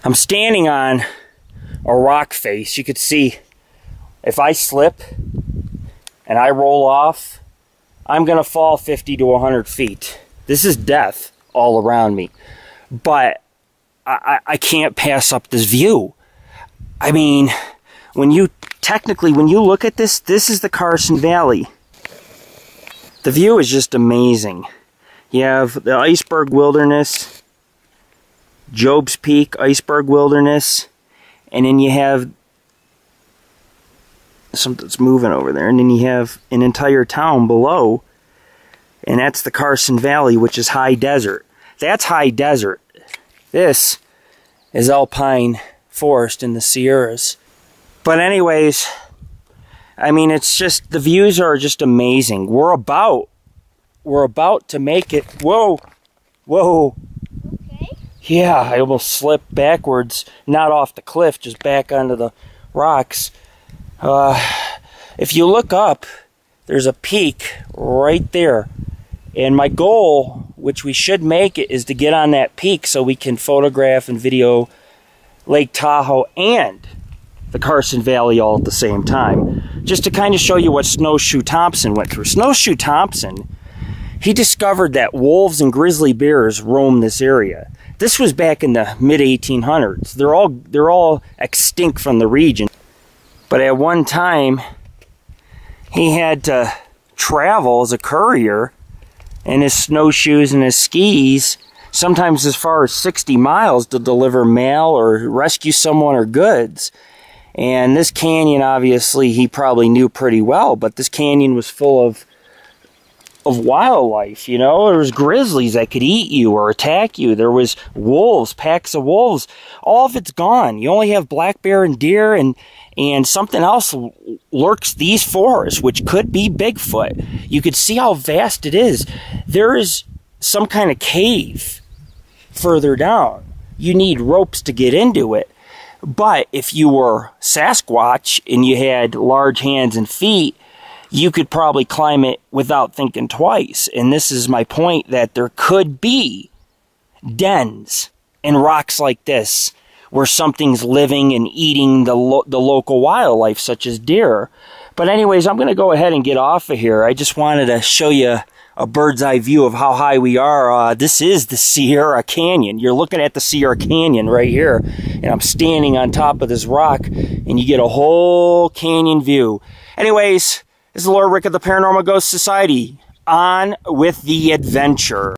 I'm standing on a rock face. You could see if I slip and I roll off, I'm going to fall 50 to 100 feet. This is death all around me. But I can't pass up this view. I mean, when you look at this, this is the Carson Valley. The view is just amazing. You have the Iceberg Wilderness, Job's Peak, Iceberg Wilderness, and then you have something's moving over there, and then you have an entire town below, and that's the Carson Valley, which is high desert. That's high desert. This is alpine forest in the Sierras. But anyways, I mean, it's just, the views are just amazing. We're about to make it. Whoa, whoa. Okay. Yeah, I almost slipped backwards, not off the cliff, just back onto the rocks. If you look up, there's a peak right there. And my goal, which we should make it, is to get on that peak so we can photograph and video Lake Tahoe and the Carson Valley all at the same time. Just to kind of show you what Snowshoe Thompson went through. Snowshoe Thompson, he discovered that wolves and grizzly bears roam this area. This was back in the mid-1800s. They're all extinct from the region. But at one time, he had to travel as a courier in his snowshoes and his skis, sometimes as far as 60 miles to deliver mail or rescue someone or goods. And this canyon, obviously, he probably knew pretty well, but this canyon was full of wildlife, you know. There was grizzlies that could eat you or attack you. There was wolves, packs of wolves. All of it's gone. You only have black bear and deer, and something else lurks these forests, which could be Bigfoot. You could see how vast it is. There is some kind of cave further down. You need ropes to get into it. But if you were Sasquatch and you had large hands and feet, you could probably climb it without thinking twice. And this is my point, that there could be dens in rocks like this where something's living and eating the local wildlife, such as deer. But anyways, I'm going to go ahead and get off of here. I just wanted to show you a bird's eye view of how high we are. This is the Sierra Canyon. You're looking at the Sierra Canyon right here, and I'm standing on top of this rock, and you get a whole canyon view. Anyways, this is Lord Rick of the Paranormal Ghost Society. On with the adventure.